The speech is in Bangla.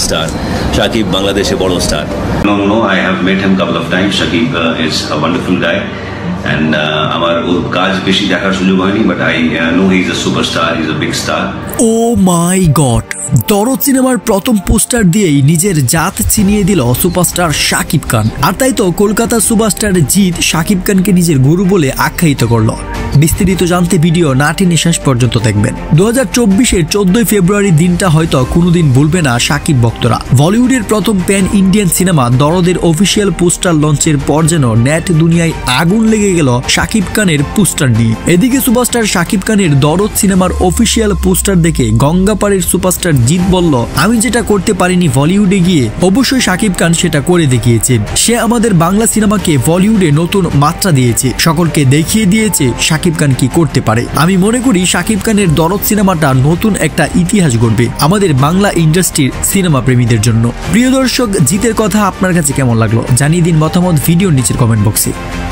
স্টার, শাকিব বাংলাদেশে বড় star. No, I have met him couple of times. Shakib is a wonderful guy, and আমার ওর কাজ বেশি দেখার সুযোগ হয়নি, but I know he is a superstar, he is a big star. Oh my god, Dorod সিনেমার প্রথম পোস্টার দিয়েই নিজের জাত চিনিয়ে দিল সুপারস্টার শাকিব খান। আর তাই তো কলকাতার সুপারস্টার জিৎ শাকিব খানকে নিজের গুরু বলে আখ্যায়িত করলো। বিস্তারিত জানতে ভিডিও না টেনে শেষ পর্যন্ত দেখবেন। 2024-এর 14 ফেব্রুয়ারি দিনটা হয়তো কোনোদিন ভুলবে না শাকিব ভক্তরা। বলিউডের প্রথম প্যান ইন্ডিয়ান সিনেমা দরদের অফিসিয়াল পোস্টার লঞ্চের পর যেন নেট দুনিয়ায় আগুন লেগে গেল শাকিব খানের পোস্টার নিয়ে। এদিকে সুপারস্টার শাকিব খানের দরদ সিনেমার অফিসিয়াল পোস্টার দেখে গঙ্গাপাড়ের সুপারস্টার জিৎ বলল, আমি যেটা করতে পারিনি বলিউডে গিয়ে, অবশ্যই শাকিব খান সেটা করে দেখিয়েছেন। সে আমাদের বাংলা সিনেমাকে বলিউডে নতুন মাত্রা দিয়েছে, সকলকে দেখিয়ে দিয়েছে শাকিব খান কি করতে পারে। আমি মনে করি শাকিব খানের দরদ সিনেমাটা নতুন একটা ইতিহাস গড়বে আমাদের বাংলা ইন্ডাস্ট্রির সিনেমা প্রেমীদের জন্য। প্রিয় দর্শক, জিতের কথা আপনার কাছে কেমন লাগলো জানিয়ে দিন মতামত ভিডিওর নিচের কমেন্ট বক্সে।